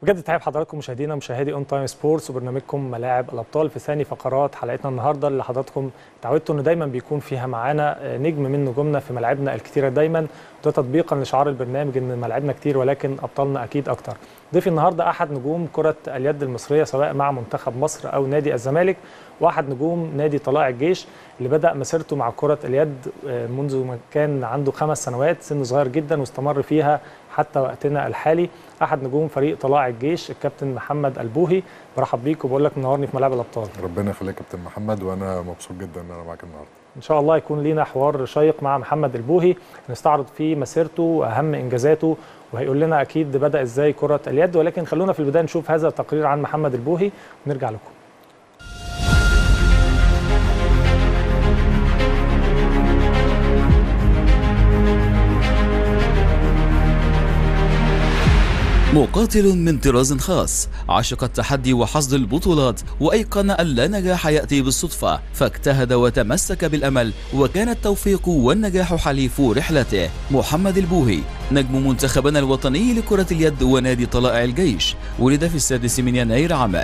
بجد تحية حضراتكم مشاهدينا مشاهدي اون تايم سبورتس وبرنامجكم ملاعب الابطال في ثاني فقرات حلقتنا النهارده اللي حضراتكم تعودتوا ان دايما بيكون فيها معانا نجم من نجومنا في ملاعبنا الكتيره دايما، وده تطبيقا لشعار البرنامج ان ملاعبنا كتير ولكن ابطالنا اكيد اكتر. ضيفي النهارده احد نجوم كره اليد المصريه سواء مع منتخب مصر او نادي الزمالك، واحد نجوم نادي طلائع الجيش اللي بدأ مسيرته مع كرة اليد منذ ما كان عنده 5 سنوات، سن صغير جدا واستمر فيها حتى وقتنا الحالي. احد نجوم فريق طلائع الجيش الكابتن محمد البوهي، برحب بيك وبقول لك منورني في ملاعب الابطال. ربنا يخليك يا كابتن محمد، وانا مبسوط جدا ان انا معاك النهارده. ان شاء الله يكون لينا حوار شيق مع محمد البوهي نستعرض فيه مسيرته واهم انجازاته، وهيقول لنا اكيد بدأ ازاي كرة اليد، ولكن خلونا في البدايه نشوف هذا التقرير عن محمد البوهي ونرجع لكم. مقاتل من طراز خاص، عشق التحدي وحصد البطولات، وأيقن أن لا نجاح يأتي بالصدفة، فاجتهد وتمسك بالأمل، وكان التوفيق والنجاح حليف رحلته. محمد البوهي نجم منتخبنا الوطني لكرة اليد ونادي طلائع الجيش، ولد في 6 يناير عام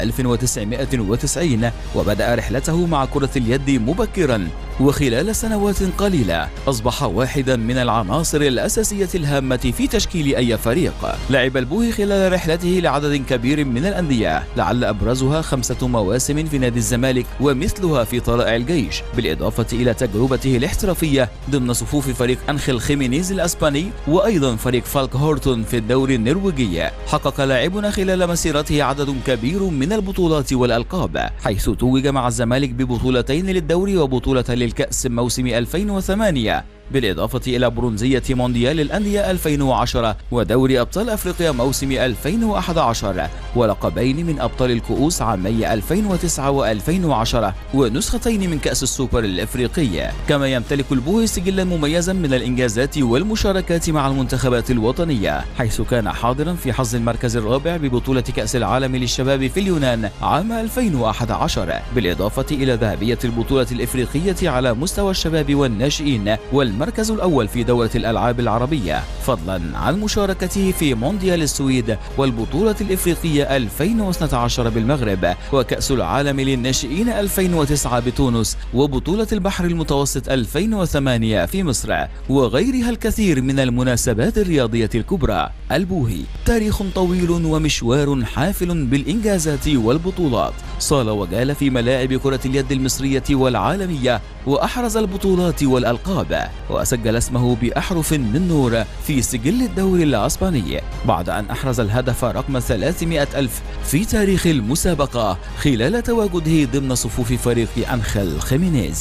1990، وبدأ رحلته مع كرة اليد مبكرا، وخلال سنوات قليلة أصبح واحدا من العناصر الأساسية الهامة في تشكيل أي فريق. لعب البوهي خلال رحلته لعدد كبير من الأندية، لعل أبرزها 5 مواسم في نادي الزمالك ومثلها في طلائع الجيش، بالإضافة إلى تجربته الاحترافية ضمن صفوف فريق أنخيل خيمينيز الأسباني، وأيضا فريق فالك هورتون في الدوري النرويجي. حقق لاعبنا خلال مسيرته عدد كبير من البطولات والألقاب، حيث توج مع الزمالك ببطولتين للدوري وبطولة للكأس موسم 2008، بالإضافة إلى برونزية مونديال الأندية 2010 ودوري أبطال أفريقيا موسم 2011، ولقبين من أبطال الكؤوس عامي 2009 و2010، ونسختين من كأس السوبر الإفريقي. كما يمتلك البوهي سجلا مميزا من الإنجازات والمشاركات مع المنتخبات الوطنية، حيث كان حاضرا في حظ المركز الرابع ببطولة كأس العالم للشباب في اليونان عام 2011، بالإضافة إلى ذهبية البطولة الإفريقية على مستوى الشباب والناشئين، المركز الأول في دورة الألعاب العربية، فضلا عن مشاركته في مونديال السويد والبطولة الإفريقية 2012 بالمغرب، وكأس العالم للناشئين 2009 بتونس، وبطولة البحر المتوسط 2008 في مصر، وغيرها الكثير من المناسبات الرياضية الكبرى. البوهي تاريخ طويل ومشوار حافل بالإنجازات والبطولات، صال وجال في ملاعب كرة اليد المصرية والعالمية، وأحرز البطولات والألقاب، وسجل اسمه بأحرف من نور في سجل الدوري الأسباني، بعد أن أحرز الهدف رقم 300,000 في تاريخ المسابقة خلال تواجده ضمن صفوف فريق أنخيل خيمينيز.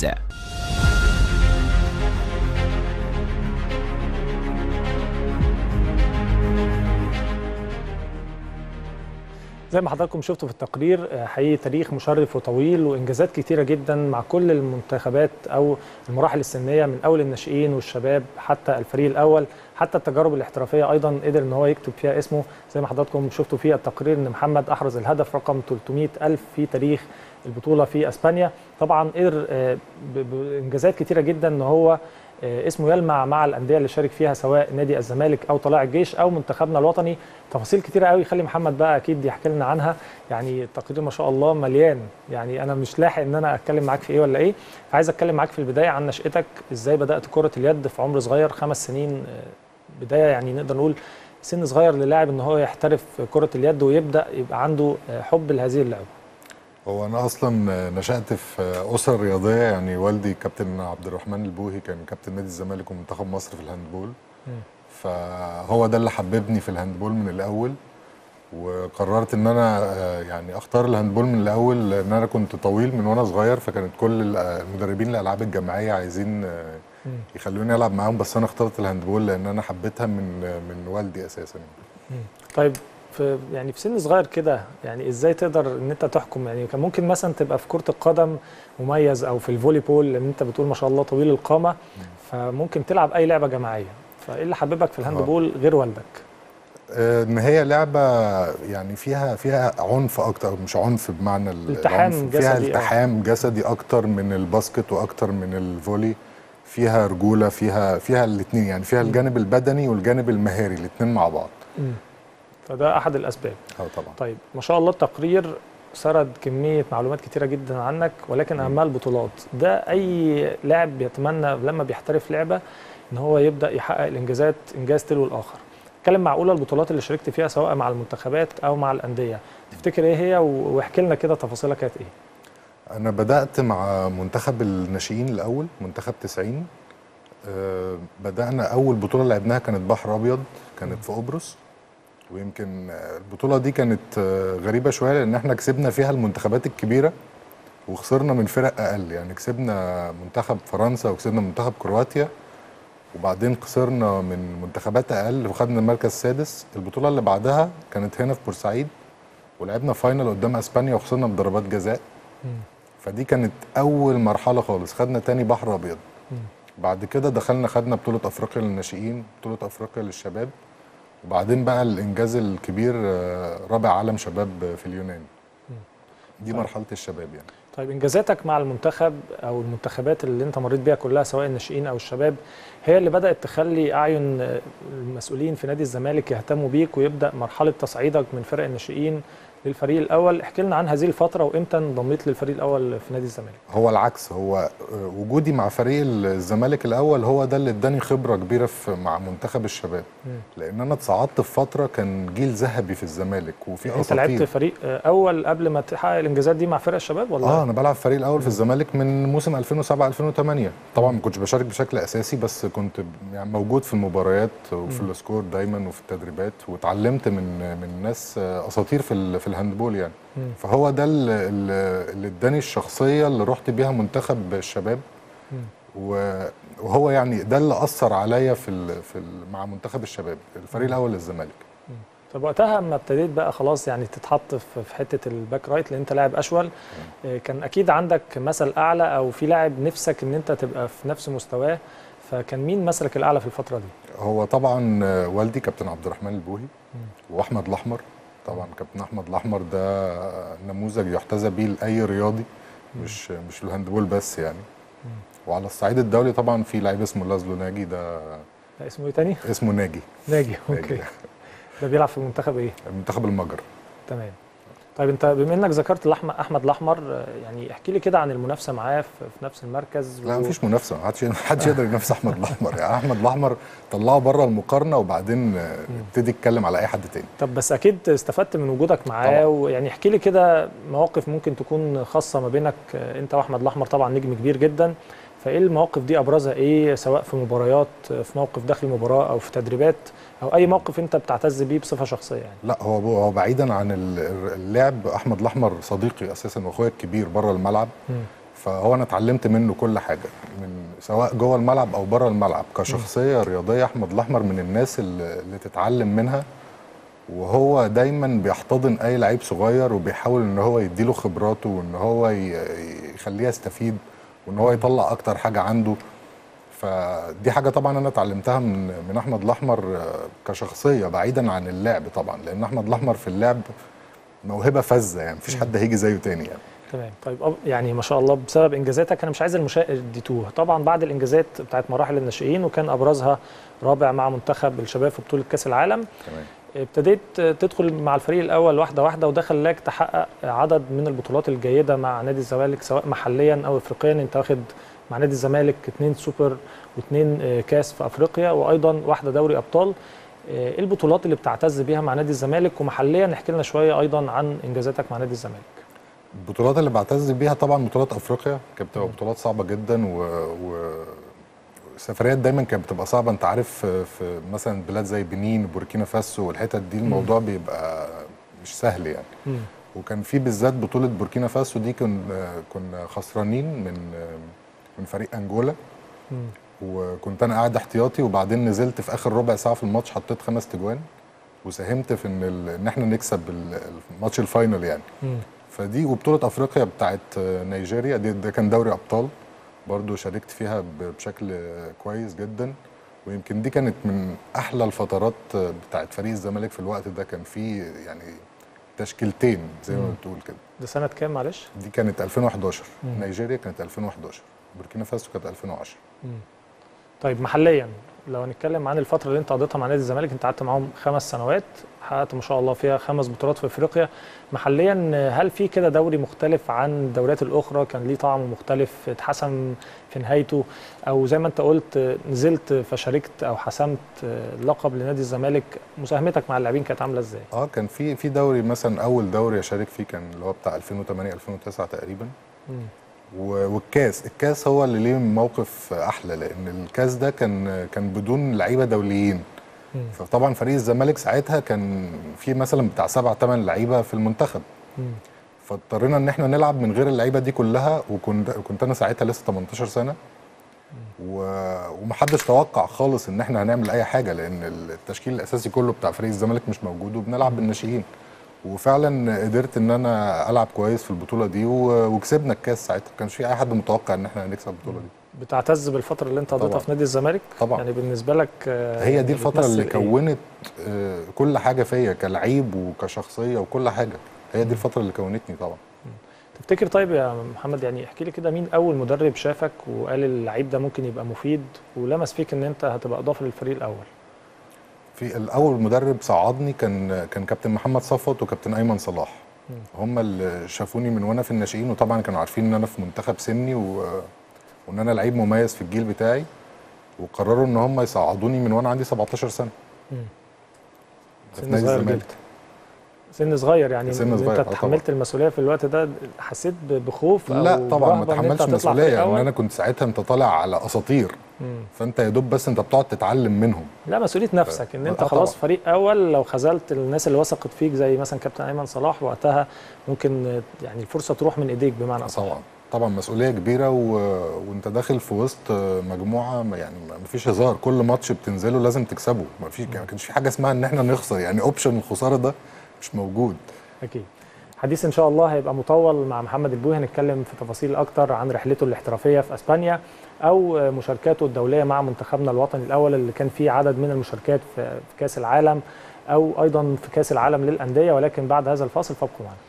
زي ما حضراتكم شفتوا في التقرير، حقيقي تاريخ مشرف وطويل وانجازات كتيره جدا مع كل المنتخبات او المراحل السنيه، من اول الناشئين والشباب حتى الفريق الاول، حتى التجارب الاحترافيه ايضا قدر ان هو يكتب فيها اسمه. زي ما حضراتكم شفتوا في التقرير ان محمد احرز الهدف رقم 300,000 في تاريخ البطوله في اسبانيا. طبعا قدر بانجازات كتيره جدا ان هو اسمه يلمع مع الانديه اللي شارك فيها سواء نادي الزمالك او طلائع الجيش او منتخبنا الوطني. تفاصيل كتيره قوي خلي محمد بقى اكيد يحكي لنا عنها، يعني التقرير ما شاء الله مليان، يعني انا مش لاحق ان انا اتكلم معاك في ايه ولا ايه. عايز اتكلم معاك في البدايه عن نشأتك، ازاي بدأت كره اليد في عمر صغير 5 سنين، بدايه يعني نقدر نقول سن صغير للاعب ان هو يحترف كره اليد ويبدأ يبقى عنده حب لهذه اللعبه. هو انا اصلا نشأت في اسره رياضيه، يعني والدي كابتن عبد الرحمن البوهي كان كابتن نادي الزمالك ومنتخب مصر في الهاندبول، فهو ده اللي حببني في الهاندبول من الاول، وقررت ان انا يعني اختار الهاندبول من الاول لان انا كنت طويل من وانا صغير، فكانت كل المدربين الالعاب الجماعيه عايزين يخلوني العب معاهم، بس انا اخترت الهاندبول لان انا حبيتها من والدي اساسا. طيب يعني في سن صغير كده، يعني ازاي تقدر ان انت تحكم؟ يعني كان ممكن مثلا تبقى في كرة القدم مميز او في الفولي بول، لان انت بتقول ما شاء الله طويل القامة، فممكن تلعب اي لعبة جماعية، فايه اللي حببك في الهاندبول غير والدك؟ ان هي لعبة يعني فيها عنف اكتر، مش عنف بمعنى التحام جسدي، فيها التحام جسدي اكتر من الباسكت واكتر من الفولي، فيها رجولة، فيها الاثنين، يعني فيها الجانب البدني والجانب المهاري الاثنين مع بعض. فده احد الاسباب. طبعا. طيب ما شاء الله التقرير سرد كميه معلومات كتيره جدا عنك، ولكن اهمها البطولات. ده اي لاعب بيتمنى لما بيحترف لعبه ان هو يبدا يحقق الانجازات، انجاز تلو الاخر. اتكلم معقوله البطولات اللي شاركت فيها سواء مع المنتخبات او مع الانديه، تفتكر ايه هي؟ واحكي لنا كده تفاصيلها كانت ايه؟ انا بدات مع منتخب الناشئين الاول، منتخب 90. بدانا اول بطوله لعبناها كانت بحر ابيض، كانت في قبرص. ويمكن البطوله دي كانت غريبه شويه لان احنا كسبنا فيها المنتخبات الكبيره وخسرنا من فرق اقل. يعني كسبنا منتخب فرنسا وكسبنا منتخب كرواتيا، وبعدين خسرنا من منتخبات اقل وخدنا المركز السادس. البطوله اللي بعدها كانت هنا في بورسعيد ولعبنا فاينل قدام اسبانيا وخسرنا بضربات جزاء. فدي كانت اول مرحله خالص. خدنا تاني بحر ابيض. بعد كده دخلنا خدنا بطوله افريقيا للناشئين، بطوله افريقيا للشباب، وبعدين بقى الانجاز الكبير رابع عالم شباب في اليونان. دي مرحله الشباب يعني. طيب انجازاتك مع المنتخب او المنتخبات اللي انت مريت بيها كلها سواء الناشئين او الشباب هي اللي بدات تخلي اعين المسؤولين في نادي الزمالك يهتموا بيك ويبدا مرحله تصعيدك من فرق الناشئين للفريق الاول. احكي لنا عن هذه الفتره وامتى انضميت للفريق الاول في نادي الزمالك. هو العكس، هو وجودي مع فريق الزمالك الاول هو ده اللي اداني خبره كبيره مع منتخب الشباب. لان انا اتصعدت في فتره كان جيل ذهبي في الزمالك وفي يعني انت لعبت فريق اول قبل ما تحقق الانجازات دي مع فرق الشباب ولا؟ انا بلعب فريق الاول في الزمالك من موسم 2007 2008. طبعا ما كنتش بشارك بشكل اساسي بس كنت يعني موجود في المباريات وفي السكور دايما وفي التدريبات، واتعلمت من ناس اساطير في الهاندبول يعني. فهو ده اللي اداني الشخصيه اللي رحت بيها منتخب الشباب. وهو يعني ده اللي اثر عليا مع منتخب الشباب الفريق الاول للزمالك. طب وقتها اما ابتديت بقى خلاص يعني تتحط في حته الباك رايت لان انت لاعب اشول، كان اكيد عندك مثل اعلى او في لاعب نفسك ان انت تبقى في نفس مستواه، فكان مين مثلك الاعلى في الفتره دي؟ هو طبعا والدي كابتن عبد الرحمن البوهي واحمد الاحمر. طبعا كابتن احمد الاحمر ده نموذج يحتذى بيه لاي رياضي مش الهاندبول بس يعني. وعلى الصعيد الدولي طبعا في لعيب اسمه لازلو ناجي. ده اسمه ايه تاني؟ اسمه ناجي. اوكي. ده بيلعب في منتخب ايه؟ منتخب المجر. تمام. طيب انت بما انك ذكرت احمد الاحمر، يعني احكي لي كده عن المنافسه معاه في نفس المركز. لا مفيش منافسه، محدش يقدر ينافس احمد الاحمر. يعني احمد الاحمر طلعه بره المقارنه وبعدين ابتدي اتكلم على اي حد تاني. طب بس اكيد استفدت من وجودك معاه، ويعني احكي لي كده مواقف ممكن تكون خاصه ما بينك انت واحمد الاحمر. طبعا نجم كبير جدا، فايه المواقف دي ابرزها ايه سواء في مباريات، في موقف داخل المباراه او في تدريبات او اي موقف انت بتعتز بيه بصفه شخصيه يعني؟ لا هو بعيدا عن اللعب احمد الاحمر صديقي اساسا واخويا الكبير بره الملعب. فهو انا اتعلمت منه كل حاجه من سواء جوه الملعب او بره الملعب. كشخصيه رياضيه احمد الاحمر من الناس اللي تتعلم منها، وهو دايما بيحتضن اي لعيب صغير وبيحاول ان هو يديله خبراته وان هو يخليه يستفيد وان هو يطلع اكتر حاجه عنده. فدي حاجه طبعا انا اتعلمتها من احمد الاحمر كشخصيه بعيدا عن اللعب طبعا، لان احمد الاحمر في اللعب موهبه فذه يعني مفيش حد هيجي زيه تاني يعني. تمام. طيب يعني ما شاء الله بسبب انجازاتك انا مش عايز المشاهد يتوه. طبعا بعد الانجازات بتاعت مراحل الناشئين وكان ابرزها رابع مع منتخب الشباب في بطوله كاس العالم. تمام. ابتديت تدخل مع الفريق الاول واحده واحده وده خلاك تحقق عدد من البطولات الجيده مع نادي الزمالك سواء محليا او افريقيا. انت واخد مع نادي الزمالك 2 سوبر و2 كاس في افريقيا وايضا واحده دوري ابطال. ايه البطولات اللي بتعتز بيها مع نادي الزمالك؟ ومحليا احكي لنا شويه ايضا عن انجازاتك مع نادي الزمالك. البطولات اللي بعتز بيها طبعا بطولات افريقيا كانت بتبقى بطولات صعبه جدا السفريات دايما كانت بتبقى صعبه. انت عارف في مثلا بلاد زي بنين وبوركينا فاسو والحتت دي الموضوع بيبقى مش سهل يعني. وكان في بالذات بطوله بوركينا فاسو دي كنا خسرانين من فريق انجولا. وكنت انا قاعد احتياطي وبعدين نزلت في اخر ربع ساعه في الماتش حطيت 5 تجوان وساهمت في ان احنا نكسب الماتش الفاينل يعني. فدي وبطوله افريقيا بتاعت نيجيريا ده كان دوري ابطال برضو شاركت فيها بشكل كويس جدا. ويمكن دي كانت من احلى الفترات بتاعت فريق الزمالك في الوقت ده. كان في يعني تشكيلتين زي ما بتقول كده. ده سنه كام معلش؟ دي كانت 2011. نيجيريا كانت 2011، بوركينا فاسو كانت 2010. طيب محليا لو هنتكلم عن الفتره اللي انت قضيتها مع نادي الزمالك، انت قعدت معاهم 5 سنوات، حققت ما شاء الله فيها 5 بطولات في افريقيا. محليا هل في كده دوري مختلف عن الدوريات الاخرى كان ليه طعم مختلف اتحسم في نهايته، او زي ما انت قلت نزلت فشاركت او حسمت لقب لنادي الزمالك، مساهمتك مع اللاعبين كانت عامله ازاي؟ كان في دوري مثلا، اول دوري اشارك فيه كان اللي هو بتاع 2008 2009 تقريبا. الكاس هو اللي ليه موقف احلى، لان الكاس ده كان بدون لعيبه دوليين. فطبعا فريق الزمالك ساعتها كان في مثلا بتاع 7 8 لعيبه في المنتخب. فاضطرينا ان احنا نلعب من غير اللعيبه دي كلها، وكنت انا ساعتها لسه 18 سنه، ومحدش توقع خالص ان احنا هنعمل اي حاجه، لان التشكيل الاساسي كله بتاع فريق الزمالك مش موجود، وبنلعب بالناشئين. وفعلا قدرت ان انا العب كويس في البطوله دي، وكسبنا الكاس ساعتها. ما كانش في اي حد متوقع ان احنا هنكسب البطوله دي. بتعتز بالفتره اللي انت قضيتها في نادي الزمالك طبعا، يعني بالنسبه لك هي دي الفتره اللي كونت كل حاجه فيا كلعيب وكشخصيه وكل حاجه. هي دي الفتره اللي كونتني طبعا. تفتكر طيب يا محمد، يعني احكي لي كده، مين اول مدرب شافك وقال اللعيب ده ممكن يبقى مفيد ولمس فيك ان انت هتبقى اضافه للفريق الاول؟ في الاول مدرب صعدني كان كابتن محمد صفوت وكابتن ايمن صلاح. هم اللي شافوني من وانا في الناشئين، وطبعا كانوا عارفين ان انا في منتخب سني وان انا لعيب مميز في الجيل بتاعي، وقرروا ان هم يصعدوني من وانا عندي 17 سنه. في نادي الزمالك. سن صغير يعني. سن صغير. انت تحملت المسؤوليه في الوقت ده، حسيت بخوف او لا طبعا ما تحملتش مسؤوليه، يعني انا كنت ساعتها انت طالع على اساطير. فانت يا دوب بس انت بتقعد تتعلم منهم. لا مسؤوليه نفسك ان انت خلاص طبعًا. فريق اول، لو خذلت الناس اللي وثقت فيك زي مثلا كابتن ايمن صلاح، وقتها ممكن يعني الفرصه تروح من ايديك بمعنى اصح. طبعا مسؤوليه كبيره، وانت داخل في وسط مجموعه، يعني ما فيش هزار. كل ماتش بتنزله لازم تكسبه، ما كانش في حاجه اسمها ان احنا نخسر، يعني اوبشن الخساره ده مش موجود. اكيد. حديث ان شاء الله هيبقى مطول مع محمد البوهي، هنتكلم في تفاصيل اكتر عن رحلته الاحترافيه في اسبانيا او مشاركاته الدوليه مع منتخبنا الوطني الاول اللي كان فيه عدد من المشاركات في كاس العالم، او ايضا في كاس العالم للانديه، ولكن بعد هذا الفاصل فابقوا معنا.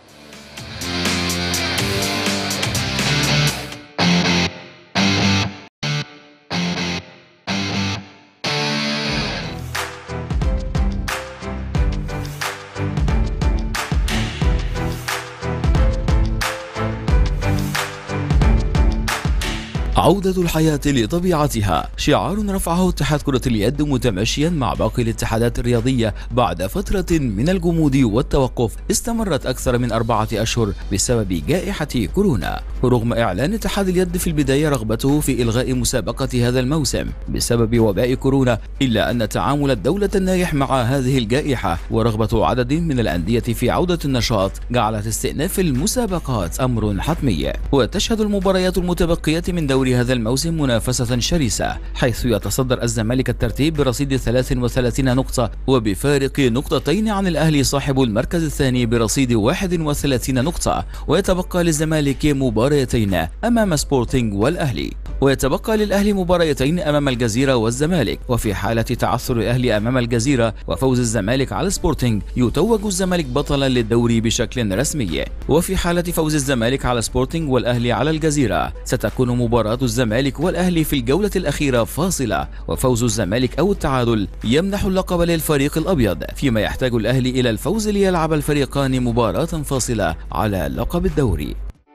عودة الحياة لطبيعتها شعار رفعه اتحاد كرة اليد متماشيا مع باقي الاتحادات الرياضية بعد فترة من الجمود والتوقف استمرت أكثر من 4 أشهر بسبب جائحة كورونا. رغم إعلان اتحاد اليد في البداية رغبته في إلغاء مسابقة هذا الموسم بسبب وباء كورونا، إلا أن تعامل الدولة الناجح مع هذه الجائحة ورغبة عدد من الأندية في عودة النشاط جعلت استئناف المسابقات أمر حتمي. وتشهد المباريات المتبقية من دوري هذا الموسم منافسة شرسة، حيث يتصدر الزمالك الترتيب برصيد 33 نقطة وبفارق نقطتين عن الأهلي صاحب المركز الثاني برصيد 31 نقطة، ويتبقى للزمالك مباريتين أمام سبورتينج والأهلي، ويتبقى للأهلي مباريتين أمام الجزيرة والزمالك. وفي حالة تعثر الأهلي أمام الجزيرة وفوز الزمالك على سبورتينج يتوج الزمالك بطلا للدوري بشكل رسمي، وفي حالة فوز الزمالك على سبورتينج والأهلي على الجزيرة ستكون مباراة الزمالك والأهلي في الجولة الأخيرة فاصلة، وفوز الزمالك أو التعادل يمنح اللقب للفريق الأبيض، فيما يحتاج الأهلي إلى الفوز ليلعب الفريقان مباراة فاصلة على لقب الدوري.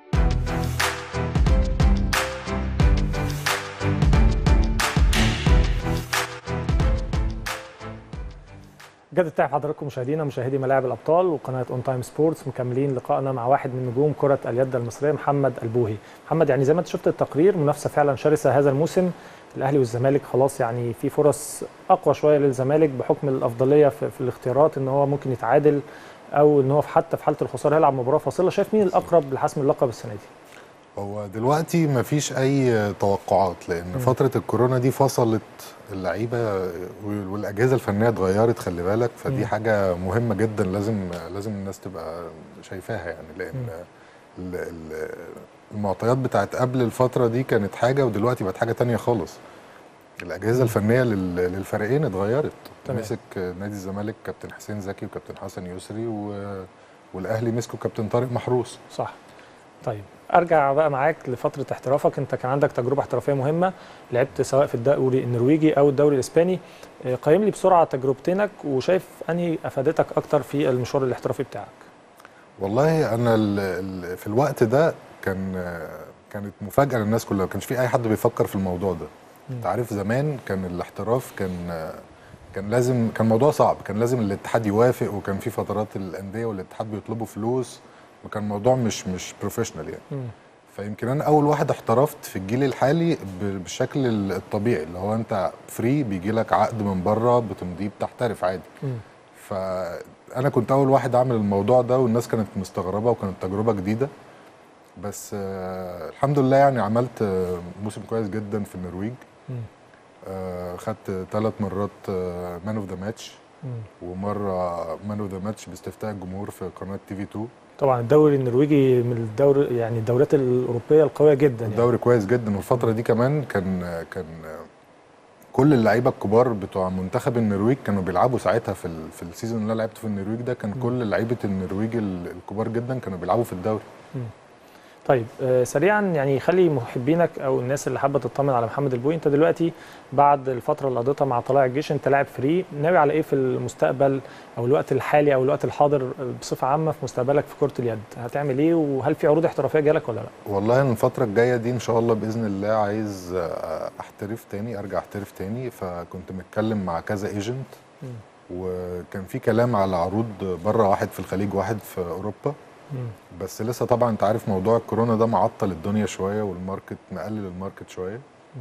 جد التحية حضراتكم مشاهدينا مشاهدي ملاعب الابطال وقناه اون تايم سبورتس، مكملين لقائنا مع واحد من نجوم كره اليد المصريه محمد البوهي. محمد، يعني زي ما انت شفت التقرير، منافسه فعلا شرسه هذا الموسم. الاهلي والزمالك خلاص يعني في فرص اقوى شويه للزمالك بحكم الافضليه في الاختيارات، ان هو ممكن يتعادل او ان هو حتى في حاله الخساره هيلعب مباراه فاصله. شايف مين الاقرب لحسم اللقب السنه دي؟ هو دلوقتي مفيش اي توقعات، لان فتره الكورونا دي فصلت اللعيبه والاجهزه الفنيه اتغيرت، خلي بالك. فدي حاجه مهمه جدا، لازم الناس تبقى شايفاها، يعني لان المعطيات بتاعت قبل الفتره دي كانت حاجه ودلوقتي بقت حاجه تانية خالص. الاجهزه الفنيه للفريقين اتغيرت. مسك نادي الزمالك كابتن حسين زكي وكابتن حسن يسري، والاهلي مسكوا كابتن طارق محروس. صح. طيب ارجع بقى معاك لفتره احترافك، انت كان عندك تجربه احترافيه مهمه، لعبت سواء في الدوري النرويجي او الدوري الاسباني. قيم لي بسرعه تجربتينك وشايف انهي افادتك اكتر في المشوار الاحترافي بتاعك. والله انا في الوقت ده كانت مفاجاه للناس كلها، ما كانش في اي حد بيفكر في الموضوع ده. انت عارف زمان كان الاحتراف كان لازم، كان موضوع صعب، كان لازم الاتحاد يوافق، وكان في فترات الانديه والاتحاد بيطلبوا فلوس، وكان الموضوع مش بروفيشنال يعني. فيمكن انا اول واحد احترفت في الجيل الحالي بالشكل الطبيعي، اللي هو انت فري، بيجي لك عقد من بره بتمضيه بتحترف عادي. فانا كنت اول واحد اعمل الموضوع ده، والناس كانت مستغربه وكانت تجربه جديده. بس الحمد لله يعني عملت موسم كويس جدا في النرويج. خدت 3 مرات مان اوف ذا ماتش، ومره مان اوف ذا ماتش باستفتاء الجمهور في قناه TV2. طبعا الدوري النرويجي من الدوري يعني الدوريات الاوروبيه القويه جدا، الدوري يعني كويس جدا. والفتره دي كمان كان كل اللعيبه الكبار بتوع منتخب النرويج كانوا بيلعبوا ساعتها في السيزون اللي انا لعبته في النرويج ده. كان كل لعيبه النرويج الكبار جدا كانوا بيلعبوا في الدوري. طيب سريعا يعني خلي محبينك او الناس اللي حابه تطمن على محمد البوهي، انت دلوقتي بعد الفتره اللي قضيتها مع طلائع الجيش انت لاعب فري، ناوي على ايه في المستقبل او الوقت الحالي او الوقت الحاضر بصفه عامه في مستقبلك في كره اليد؟ هتعمل ايه وهل في عروض احترافيه جالك ولا لا؟ والله انا الفتره الجايه دي ان شاء الله باذن الله عايز احترف تاني، ارجع احترف تاني. فكنت متكلم مع كذا ايجنت، وكان في كلام على عروض بره، واحد في الخليج واحد في اوروبا. بس لسه طبعا انت عارف موضوع الكورونا ده معطل الدنيا شويه، والماركت مقلل الماركت شويه.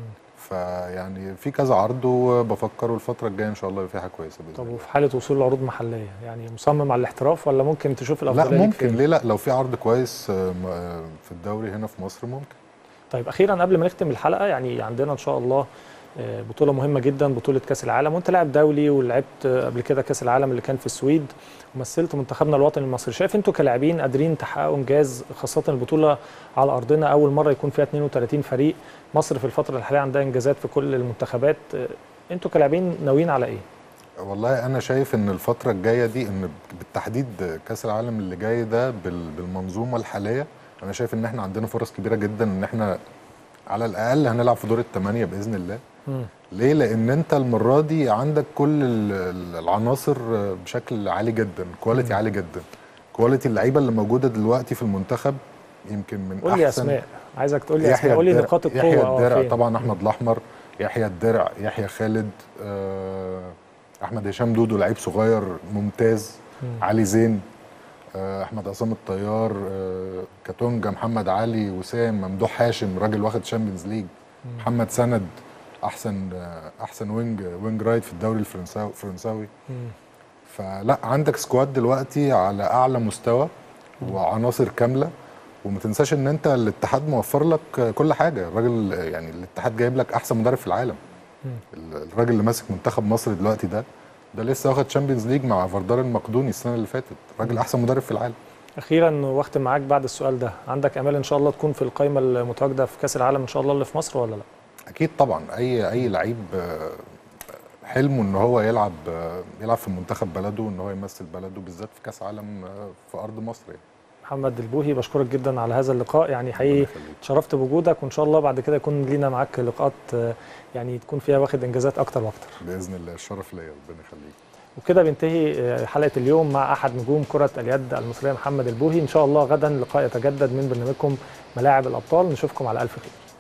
فيعني في كذا عرض وبفكر، والفتره الجايه ان شاء الله يبقى في حاجه كويسه باذن الله. طب وفي حاله وصول لعروض محليه يعني مصمم على الاحتراف ولا ممكن تشوف الافضليه؟ لا ممكن، ليه لا؟ لو في عرض كويس في الدوري هنا في مصر ممكن. طيب اخيرا قبل ما نختم الحلقه، يعني عندنا ان شاء الله بطوله مهمه جدا، بطوله كاس العالم، وانت لاعب دولي ولعبت قبل كده كاس العالم اللي كان في السويد ومثلت منتخبنا الوطني المصري. شايف انتوا كلاعبين قادرين تحققوا انجاز، خاصه البطوله على ارضنا اول مره يكون فيها 32 فريق، مصر في الفتره الحاليه عندها انجازات في كل المنتخبات، انتوا كلاعبين ناويين على ايه؟ والله انا شايف ان الفتره الجايه دي، ان بالتحديد كاس العالم اللي جاي ده بالمنظومه الحاليه، انا شايف ان احنا عندنا فرص كبيره جدا ان احنا على الاقل هنلعب في دور الثمانيه باذن الله. ليه؟ لان انت المره دي عندك كل العناصر بشكل عالي جدا، كواليتي عالي جدا. كواليتي اللعيبه اللي موجوده دلوقتي في المنتخب يمكن من احسن. قول لي اسماء، عايزك تقول لي اسماء، قول لي نقاط القوه. يحيى الدرع طبعا، احمد الاحمر، يحيى الدرع، يحيى خالد، احمد هشام دودو لعيب صغير ممتاز، علي زين، احمد عصام الطيار، كاتونجا، محمد علي، وسام، ممدوح هاشم راجل واخد شامبيونز ليج، محمد سند احسن وينج رايت في الدوري الفرنساوي. فلا عندك سكواد دلوقتي على اعلى مستوى وعناصر كامله. وما تنساش ان انت الاتحاد موفر لك كل حاجه. الراجل يعني الاتحاد جايب لك احسن مدرب في العالم. الراجل اللي ماسك منتخب مصر دلوقتي ده لسه واخد شامبيونز ليج مع فاردار المقدوني السنه اللي فاتت، راجل احسن مدرب في العالم. اخيرا واختم معاك بعد السؤال ده، عندك امال ان شاء الله تكون في القائمه المتواجده في كاس العالم ان شاء الله اللي في مصر ولا لا؟ اكيد طبعا. اي لعيب حلمه ان هو يلعب في منتخب بلده، ان هو يمثل بلده بالذات في كاس عالم في ارض مصر يعني. محمد البوهي بشكرك جدا على هذا اللقاء، يعني حقيقي اتشرفت بوجودك، وان شاء الله بعد كده يكون لينا معاك لقاءات يعني تكون فيها واخد انجازات اكتر واكتر باذن الله. الشرف ليا، ربنا يخليك. وكده بينتهي حلقه اليوم مع احد نجوم كره اليد المصريه محمد البوهي. ان شاء الله غدا لقاء يتجدد من برنامجكم ملاعب الابطال، نشوفكم على الف خير.